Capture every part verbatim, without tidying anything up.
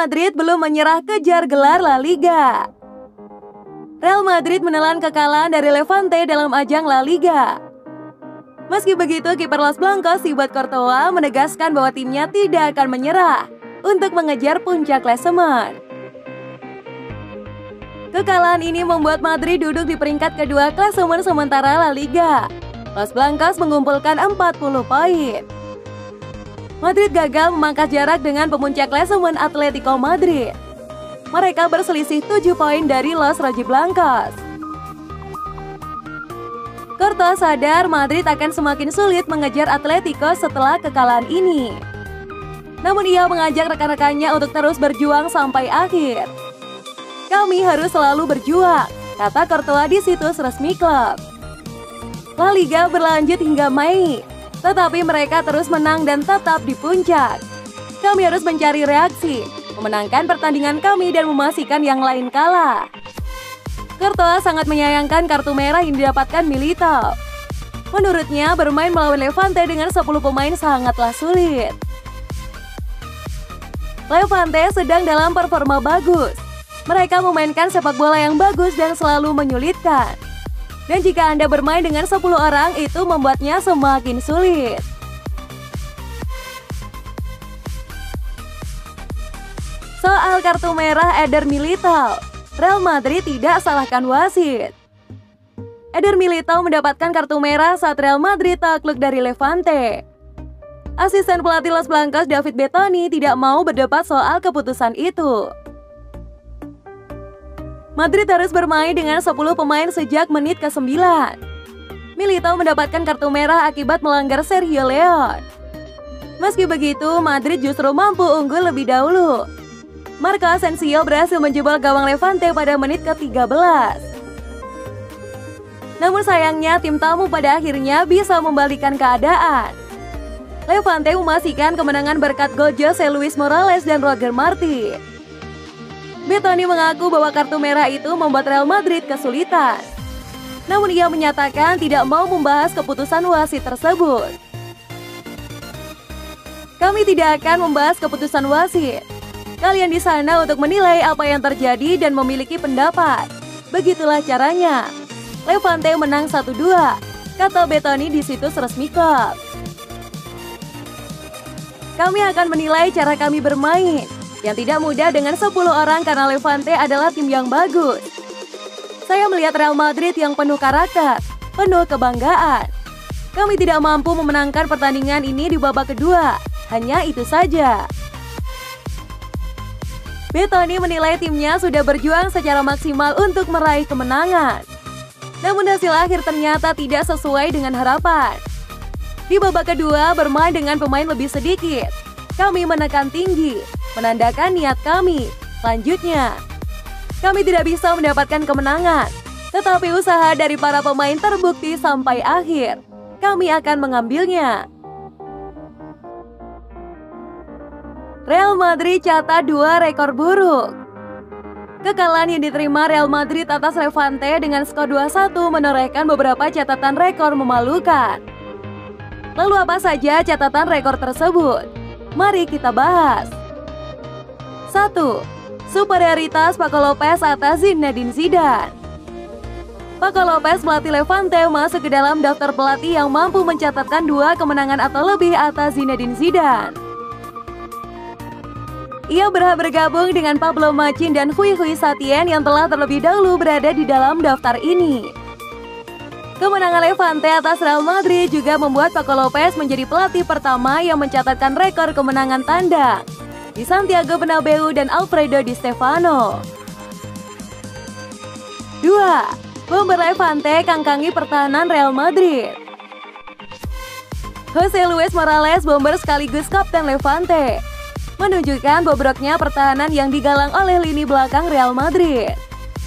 Madrid belum menyerah kejar gelar La Liga. Real Madrid menelan kekalahan dari Levante dalam ajang La Liga. Meski begitu, kiper Los Blancos Thibaut Courtois menegaskan bahwa timnya tidak akan menyerah untuk mengejar puncak klasemen. Kekalahan ini membuat Madrid duduk di peringkat kedua klasemen sementara La Liga. Los Blancos mengumpulkan empat puluh poin. Madrid gagal memangkas jarak dengan pemuncak klasemen Atletico Madrid. Mereka berselisih tujuh poin dari Los Rojiblancos. Courtois sadar Madrid akan semakin sulit mengejar Atletico setelah kekalahan ini. Namun ia mengajak rekan-rekannya untuk terus berjuang sampai akhir. Kami harus selalu berjuang, kata Courtois di situs resmi klub. La Liga berlanjut hingga Mei, tetapi mereka terus menang dan tetap di puncak. Kami harus mencari reaksi, memenangkan pertandingan kami dan memastikan yang lain kalah. Courtois sangat menyayangkan kartu merah yang didapatkan Militao. Menurutnya, bermain melawan Levante dengan sepuluh pemain sangatlah sulit. Levante sedang dalam performa bagus. Mereka memainkan sepak bola yang bagus dan selalu menyulitkan. Dan jika Anda bermain dengan sepuluh orang, itu membuatnya semakin sulit. Soal kartu merah Eder Militao, Real Madrid tidak salahkan wasit. Eder Militao mendapatkan kartu merah saat Real Madrid takluk dari Levante. Asisten pelatih Los Blancos David Bettoni tidak mau berdebat soal keputusan itu. Madrid harus bermain dengan sepuluh pemain sejak menit ke sembilan. Militao mendapatkan kartu merah akibat melanggar Sergio Leon. Meski begitu, Madrid justru mampu unggul lebih dahulu. Marco Asensio berhasil menjebol gawang Levante pada menit ke tiga belas. Namun sayangnya tim tamu pada akhirnya bisa membalikan keadaan. Levante memastikan kemenangan berkat gol Jose Luis Morales dan Roger Martin. Bettoni mengaku bahwa kartu merah itu membuat Real Madrid kesulitan. Namun ia menyatakan tidak mau membahas keputusan wasit tersebut. Kami tidak akan membahas keputusan wasit. Kalian di sana untuk menilai apa yang terjadi dan memiliki pendapat. Begitulah caranya. Levante menang satu dua, kata Bettoni di situs resmi klub. Kami akan menilai cara kami bermain, yang tidak mudah dengan sepuluh orang karena Levante adalah tim yang bagus. Saya melihat Real Madrid yang penuh karakter, penuh kebanggaan. Kami tidak mampu memenangkan pertandingan ini di babak kedua, hanya itu saja. Bettoni menilai timnya sudah berjuang secara maksimal untuk meraih kemenangan. Namun hasil akhir ternyata tidak sesuai dengan harapan. Di babak kedua bermain dengan pemain lebih sedikit. Kami menekan tinggi, menandakan niat kami. Selanjutnya, kami tidak bisa mendapatkan kemenangan, tetapi usaha dari para pemain terbukti sampai akhir. Kami akan mengambilnya. Real Madrid catat dua rekor buruk. Kekalahan yang diterima Real Madrid atas Levante dengan skor dua satu menorehkan beberapa catatan rekor memalukan. Lalu apa saja catatan rekor tersebut? Mari kita bahas. satu. Superioritas Paco Lopez atas Zinedine Zidane. Paco Lopez pelatih Levante masuk ke dalam daftar pelatih yang mampu mencatatkan dua kemenangan atau lebih atas Zinedine Zidane. Ia berhak bergabung dengan Pablo Machin dan Hui Hui Satien yang telah terlebih dahulu berada di dalam daftar ini. Kemenangan Levante atas Real Madrid juga membuat Paco Lopez menjadi pelatih pertama yang mencatatkan rekor kemenangan tandang di Santiago Bernabeu dan Alfredo Di Stefano. dua. Bomber Levante kangkangi pertahanan Real Madrid. Jose Luis Morales, bomber sekaligus kapten Levante, menunjukkan bobroknya pertahanan yang digalang oleh lini belakang Real Madrid.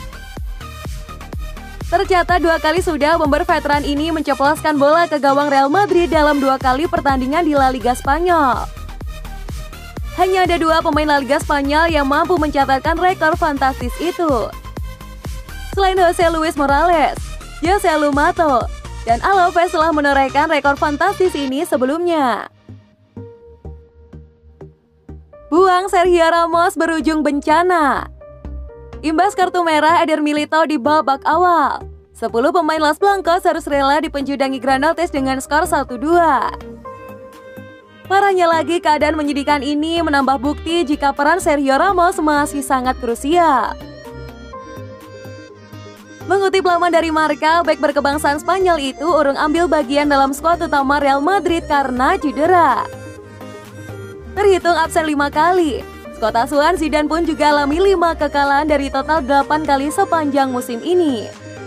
Tercatat dua kali sudah bomber veteran ini menceploskan bola ke gawang Real Madrid dalam dua kali pertandingan di La Liga Spanyol. Hanya ada dua pemain La Liga Spanyol yang mampu mencatatkan rekor fantastis itu. Selain Jose Luis Morales, Jose Lumato, dan Alaves telah menorehkan rekor fantastis ini sebelumnya. Buang Sergio Ramos berujung bencana. Imbas kartu merah Eder Militao di babak awal, sepuluh pemain Los Blancos harus rela dipenjudangi Granollers dengan skor satu dua. Parahnya lagi, keadaan menyedihkan ini menambah bukti jika peran Sergio Ramos masih sangat krusial. Mengutip laman dari Marca, bek berkebangsaan Spanyol itu urung ambil bagian dalam skuad utama Real Madrid karena cedera. Terhitung absen lima kali, skuad asuhan Zidane pun juga alami lima kekalahan dari total delapan kali sepanjang musim ini.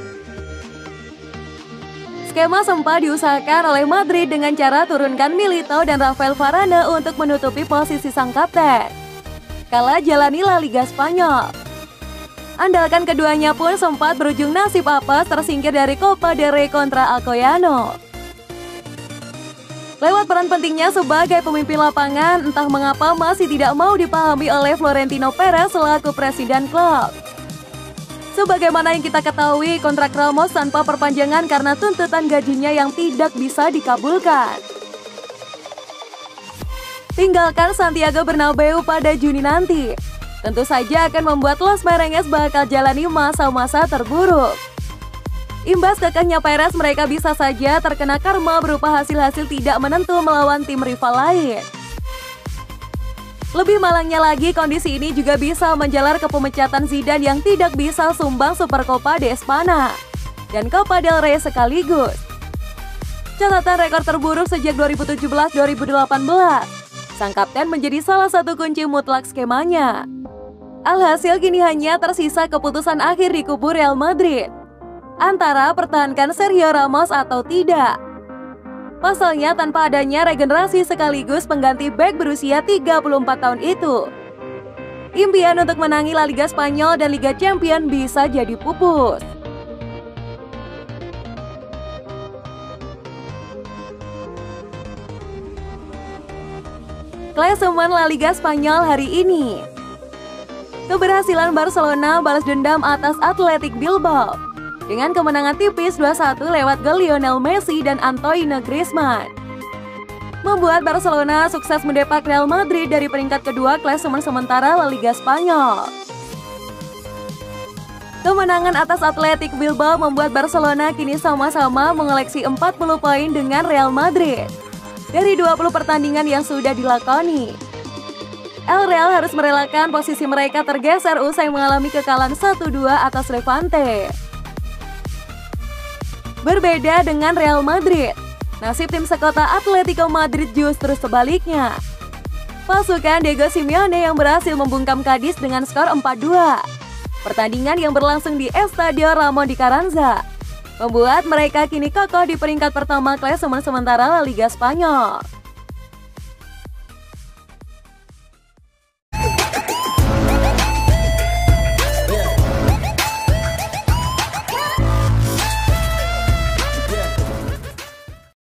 Skema sempat diusahakan oleh Madrid dengan cara turunkan Militao dan Rafael Varane untuk menutupi posisi sang kapten kala jalani La Liga Spanyol. Andalkan keduanya pun sempat berujung nasib apes tersingkir dari Copa del Rey kontra Alcoyano. Lewat peran pentingnya sebagai pemimpin lapangan, entah mengapa masih tidak mau dipahami oleh Florentino Perez selaku presiden klub. Sebagaimana yang kita ketahui, kontrak Ramos tanpa perpanjangan karena tuntutan gajinya yang tidak bisa dikabulkan. Tinggalkan Santiago Bernabeu pada Juni nanti, tentu saja akan membuat Los Merengues bakal jalani masa-masa terburuk. Imbas kekehnya Perez, mereka bisa saja terkena karma berupa hasil-hasil tidak menentu melawan tim rival lain. Lebih malangnya lagi, kondisi ini juga bisa menjalar ke pemecatan Zidane yang tidak bisa sumbang Supercopa de Espana dan Copa del Rey sekaligus. Catatan rekor terburuk sejak dua ribu tujuh belas dua ribu delapan belas. Sang kapten menjadi salah satu kunci mutlak skemanya. Alhasil kini hanya tersisa keputusan akhir di kubu Real Madrid, antara pertahankan Sergio Ramos atau tidak. Pasalnya tanpa adanya regenerasi sekaligus pengganti bek berusia tiga puluh empat tahun itu, impian untuk menangi La Liga Spanyol dan Liga Champions bisa jadi pupus. Klasemen La Liga Spanyol hari ini. Keberhasilan Barcelona balas dendam atas Athletic Bilbao dengan kemenangan tipis dua satu lewat gol Lionel Messi dan Antoine Griezmann, membuat Barcelona sukses mendepak Real Madrid dari peringkat kedua klasemen sementara La Liga Spanyol. Kemenangan atas Athletic Bilbao membuat Barcelona kini sama-sama mengoleksi empat puluh poin dengan Real Madrid dari dua puluh pertandingan yang sudah dilakoni. El Real harus merelakan posisi mereka tergeser usai mengalami kekalahan satu dua atas Levante. Berbeda dengan Real Madrid, nasib tim sekota Atletico Madrid justru sebaliknya. Pasukan Diego Simeone yang berhasil membungkam Cadiz dengan skor empat dua. Pertandingan yang berlangsung di Estadio Ramon di Carranza membuat mereka kini kokoh di peringkat pertama klasemen sementara La Liga Spanyol.